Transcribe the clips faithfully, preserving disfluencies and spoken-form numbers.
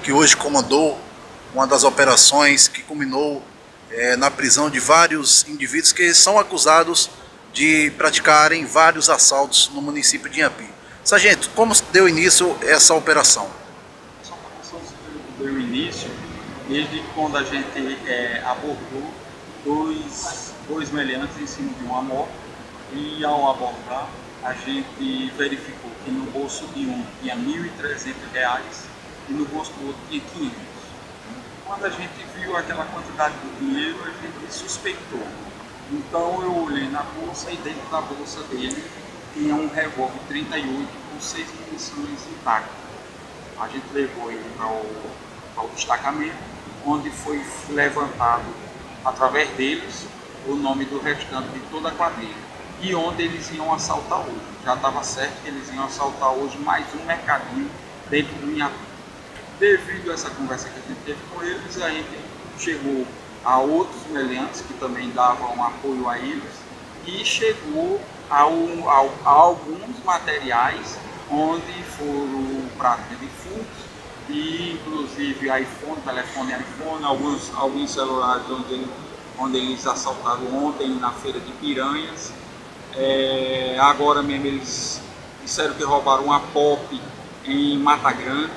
que hoje comandou uma das operações que culminou é, na prisão de vários indivíduos que são acusados de praticarem vários assaltos no município de Inhapi. Sargento, como deu início essa operação? Essa operação deu início desde quando a gente é, abordou dois, dois meliantes em cima de uma moto, e ao abordar a gente verificou que no bolso de um tinha mil e trezentos reais e no bolso do outro tinha quinhentos. Quando a gente viu aquela quantidade de dinheiro, a gente suspeitou. Então eu olhei na bolsa e dentro da bolsa dele tinha um revólver trinta e oito com seis munições intactas. A gente levou ele ao, ao destacamento, onde foi levantado através deles o nome do restante de toda a quadrilha e onde eles iam assaltar hoje. Já estava certo que eles iam assaltar hoje mais um mercadinho dentro do Inhapi. Devido a essa conversa que a gente teve com eles, a gente chegou a outros meliantes que também davam apoio a eles e chegou a, um, a, a alguns materiais onde foram práticas de furtos e inclusive iPhone, telefone iPhone, alguns, alguns celulares onde, onde eles assaltaram ontem na feira de Piranhas. É, agora mesmo eles disseram que roubaram uma pop em Mata Grande,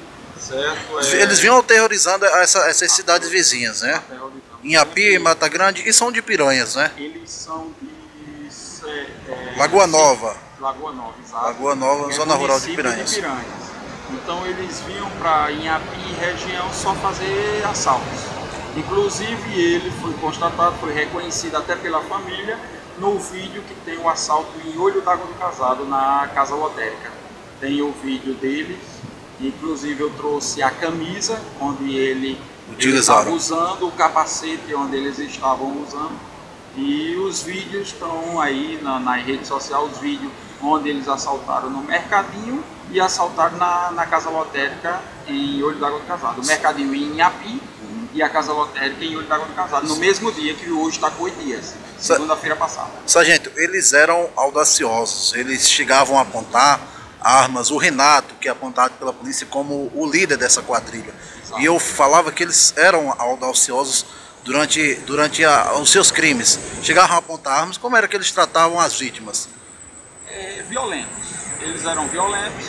certo? É, eles vinham terrorizando essa, essas cidades vizinhas, né? Inhapi, Mata Grande, e são de Piranhas, né? Eles são de é, é, Lagoa Nova. Lagoa Nova, exato. Lagoa Nova, é zona rural de Piranhas. de Piranhas. Então eles vinham para Inhapi e região só fazer assaltos. Inclusive ele foi constatado, foi reconhecido até pela família no vídeo que tem o assalto em Olho d'Água do Casado, na casa lotérica. Tem o vídeo deles, inclusive eu trouxe a camisa onde ele estava usando, o capacete onde eles estavam usando, e os vídeos estão aí na, na rede social, os vídeos onde eles assaltaram no mercadinho e assaltaram na, na casa lotérica em Olho d'Água do Casado. O mercadinho em Inhapi e a casa lotérica em Olho d'Água do Casado, no mesmo dia que hoje está com oito dias, segunda-feira passada. Sargento, eles eram audaciosos, eles chegavam a apontar armas. O Renato, que é apontado pela polícia como o líder dessa quadrilha. Exato. E eu falava que eles eram audaciosos durante, durante a, os seus crimes. Chegavam a apontar armas. Como era que eles tratavam as vítimas? É, violentos. Eles eram violentos,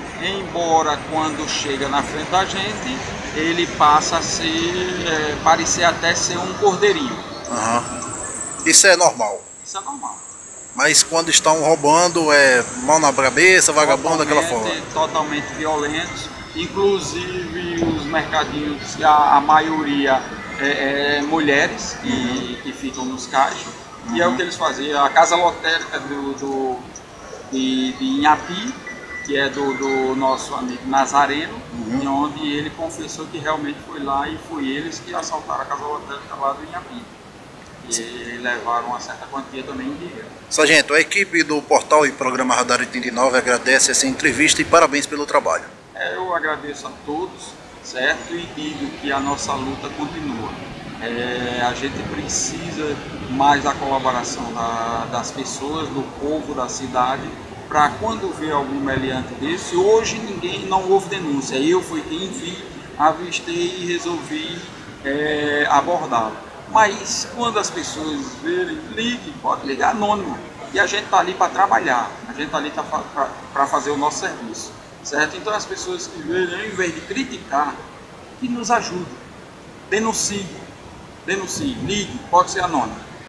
embora quando chega na frente da gente, ele passa a ser, é, parecer até ser um cordeirinho. Uhum. Isso é normal? Isso é normal. Mas quando estão roubando, é mão na cabeça, vagabundo, daquela forma? Totalmente violentos. Inclusive os mercadinhos, a, a maioria é, é mulheres que, uhum. que ficam nos caixas. Uhum. E é o que eles faziam. A casa lotérica do, do, de, de Inhapi, que é do, do nosso amigo Nazareno, uhum. onde ele confessou que realmente foi lá e foi eles que assaltaram a casa lotérica lá do Inhapi. E levaram uma certa quantia também em dinheiro. Sargento, a equipe do Portal e Programa Radar oitenta e nove agradece essa entrevista e parabéns pelo trabalho. É, eu agradeço a todos, certo? E digo que a nossa luta continua. É, a gente precisa mais da colaboração da, das pessoas, do povo, da cidade, para quando vê algum meliante desse, hoje ninguém, não houve denúncia. Eu fui quem vi, avistei e resolvi é, abordá-lo. Mas quando as pessoas verem, ligue, pode ligar anônimo. E a gente está ali para trabalhar, a gente está ali para fazer o nosso serviço, certo? Então as pessoas que verem, ao invés de criticar, que nos ajudem, denuncie, denuncie, ligue, pode ser anônimo.